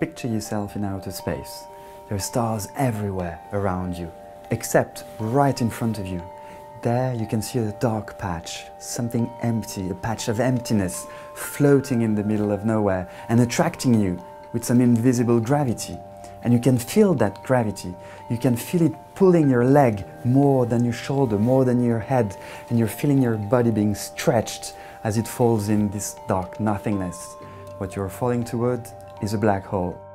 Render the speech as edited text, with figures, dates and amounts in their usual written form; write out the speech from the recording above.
Picture yourself in outer space. There are stars everywhere around you, except right in front of you. There you can see a dark patch, something empty, a patch of emptiness floating in the middle of nowhere and attracting you with some invisible gravity. And you can feel that gravity. You can feel it pulling your leg more than your shoulder, more than your head, and you're feeling your body being stretched as it falls in this dark nothingness. What you're falling toward is a black hole.